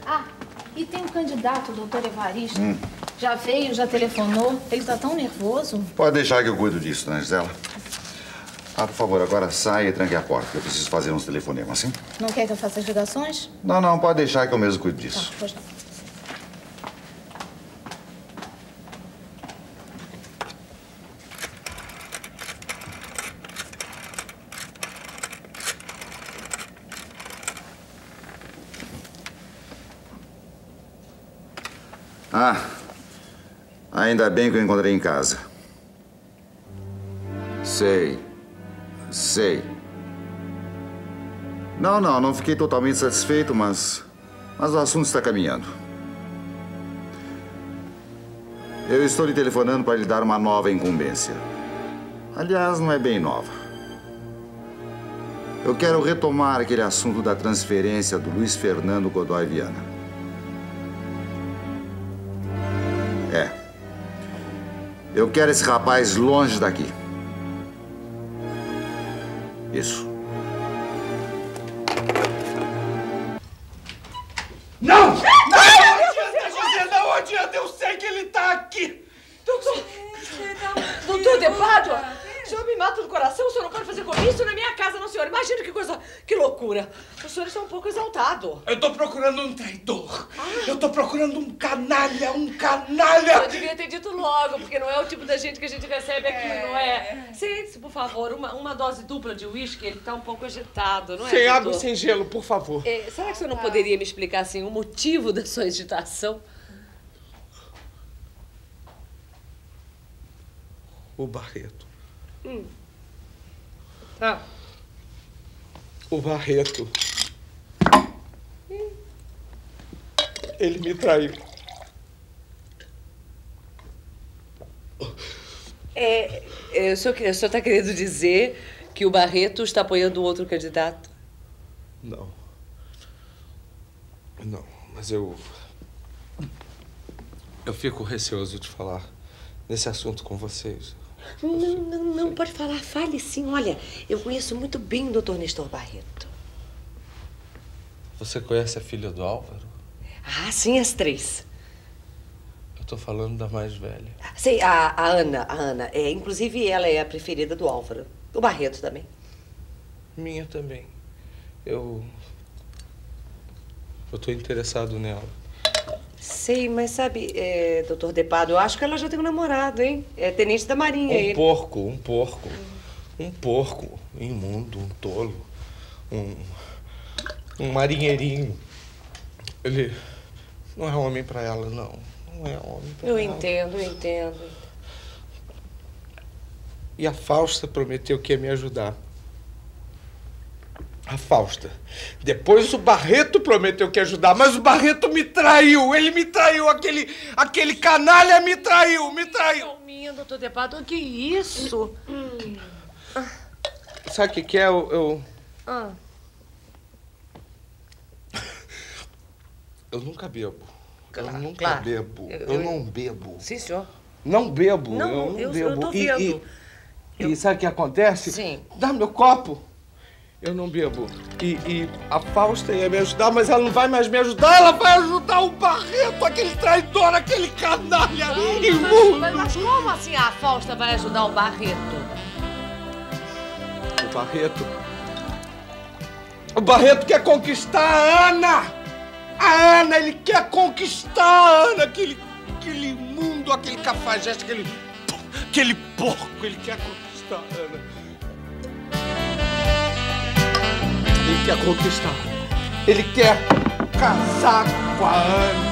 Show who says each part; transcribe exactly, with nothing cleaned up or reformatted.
Speaker 1: Ah, e tem um candidato, o doutor Evaristo.
Speaker 2: Hum.
Speaker 1: Já veio, já telefonou. Ele tá tão nervoso.
Speaker 2: Pode deixar que eu cuido disso, né, Gisela? Ah, por favor, agora saia e tranque a porta, que eu preciso fazer uns telefonemas, sim?
Speaker 1: Não quer que eu faça as ligações?
Speaker 2: Não, não, pode deixar que eu mesmo cuido disso.
Speaker 1: Tá, pois não.
Speaker 2: Ah, ainda bem que eu encontrei em casa. Sei, sei. Não, não, não fiquei totalmente satisfeito, mas, mas o assunto está caminhando. Eu estou lhe telefonando para lhe dar uma nova incumbência. Aliás, não é bem nova. Eu quero retomar aquele assunto da transferência do Luiz Fernando Godoy Viana. É. Eu quero esse rapaz longe daqui. Isso.
Speaker 3: Não! Não! Não adianta, Gisela, não adianta! Eu sei que ele tá aqui!
Speaker 4: Doutor... Doutor De Pádua! O senhor me mata do coração, o senhor não pode fazer comício na minha casa, não, senhor. Imagina que coisa, que loucura. O senhor está um pouco exaltado.
Speaker 3: Eu tô procurando um traidor. Ah. Eu tô procurando um canalha, um canalha.
Speaker 4: Eu devia ter dito logo, porque não é o tipo da gente que a gente recebe aqui, é. não é? Sente-se, por favor, uma, uma dose dupla de uísque, ele tá um pouco agitado, não é,
Speaker 3: sem
Speaker 4: doutor?
Speaker 3: água e sem gelo, por favor.
Speaker 4: É, será que o senhor não poderia me explicar, assim, o motivo da sua agitação?
Speaker 3: O Barreto.
Speaker 4: Hum. Ah.
Speaker 3: O Barreto. Hum. Ele me traiu.
Speaker 4: É, é, o senhor está querendo dizer que o Barreto está apoiando outro candidato?
Speaker 3: Não. Não, mas eu... Eu fico receoso de falar nesse assunto com vocês.
Speaker 4: Não, não, não, pode falar. Fale sim. Olha, eu conheço muito bem o doutor Nestor Barreto.
Speaker 3: Você conhece a filha do Álvaro?
Speaker 4: Ah, sim, as três.
Speaker 3: Eu tô falando da mais velha.
Speaker 4: Sei, a, a Ana, a Ana. É, inclusive, ela é a preferida do Álvaro. O Barreto também.
Speaker 3: Minha também. Eu... Eu tô interessado nela.
Speaker 4: Sei, mas sabe, é, doutor De Pádua, eu acho que ela já tem um namorado, hein? É tenente da Marinha,
Speaker 3: Um
Speaker 4: ele.
Speaker 3: porco, um porco. Um porco imundo, um tolo. Um... Um marinheirinho. Ele não é homem pra ela, não. Não é homem pra
Speaker 4: eu
Speaker 3: ela.
Speaker 4: Eu entendo, eu entendo.
Speaker 3: E a Fausta prometeu que ia me ajudar. A Fausta. Depois o Barreto prometeu que ia ajudar, mas o Barreto me traiu. Ele me traiu. Aquele, aquele canalha me traiu, me traiu.
Speaker 4: Calminha, doutor De Pádua, que isso?
Speaker 3: Hum. Sabe o que que é? Eu... eu...
Speaker 4: Ah.
Speaker 3: Eu nunca bebo.
Speaker 4: Claro,
Speaker 3: eu nunca
Speaker 4: claro.
Speaker 3: bebo. Eu, eu, eu não bebo.
Speaker 4: Sim, senhor.
Speaker 3: Não bebo.
Speaker 4: Não,
Speaker 3: eu não
Speaker 4: eu,
Speaker 3: bebo.
Speaker 4: eu tô
Speaker 3: e,
Speaker 4: vendo.
Speaker 3: E,
Speaker 4: eu...
Speaker 3: e sabe o que acontece?
Speaker 4: Sim.
Speaker 3: Dá meu copo. Eu não bebo. E, e a Fausta ia me ajudar, mas ela não vai mais me ajudar. Ela vai ajudar o Barreto, aquele traidor, aquele canalha imundo.
Speaker 4: Mas, mas como assim a Fausta vai ajudar o Barreto?
Speaker 3: O Barreto... O Barreto quer conquistar a Ana! A Ana, ele quer conquistar a Ana, aquele, aquele imundo, aquele cafajeste, aquele, aquele porco, ele quer conquistar a Ana. Ele quer conquistar, ele quer casar com a Ana.